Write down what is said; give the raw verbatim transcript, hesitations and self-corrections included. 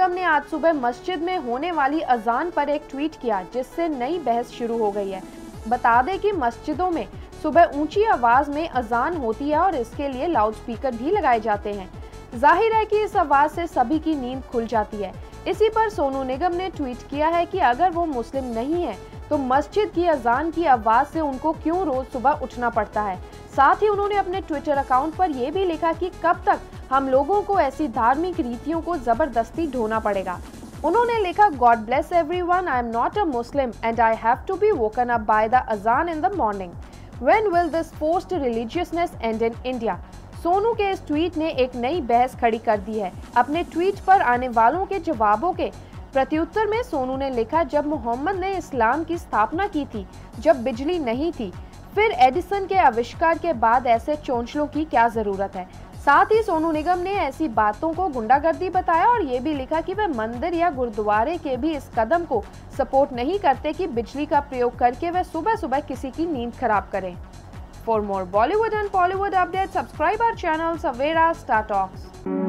निगम ने आज सुबह मस्जिद में होने वाली अजान पर एक ट्वीट किया, जिससे नई बहस शुरू हो गई है। बता दें कि मस्जिदों में सुबह ऊंची आवाज में अजान होती है और इसके लिए लाउडस्पीकर भी लगाए जाते हैं। जाहिर है कि इस आवाज से सभी की नींद खुल जाती है। इसी पर सोनू निगम ने ट्वीट किया है कि अगर वो मुस्लिम नहीं है तो मस्जिद की अजान की आवाज से उनको क्यों रोज सुबह उठना पड़ता है। साथ ही उन्होंने अपने ट्विटर अकाउंट पर यह भी लिखा कि कब तक हम लोगों को ऐसी धार्मिक रीतियों को जबरदस्ती ढोना पड़ेगा। उन्होंने लिखा, god bless everyone, I am not a Muslim and I have to be woken up by the azaan in the morning. When will this forced religiousness end in India. Sonu के इस ट्वीट ने एक नई बहस खड़ी कर दी है। अपने ट्वीट पर आने वालों के जवाबों के प्रत्युत्तर में सोनू ने लिखा, जब मोहम्मद ने इस्लाम की स्थापना की थी, जब बिजली नहीं थी, फिर एडिसन के आविष्कार के बाद ऐसे चोंचलों की क्या जरूरत है। साथ ही सोनू निगम ने ऐसी बातों को गुंडागर्दी बताया और ये भी लिखा कि वे मंदिर या गुरुद्वारे के भी इस कदम को सपोर्ट नहीं करते कि बिजली का प्रयोग करके वे सुबह सुबह किसी की नींद खराब करें। For more Bollywood and Bollywood updates, subscribe our channel Savera Star Talks.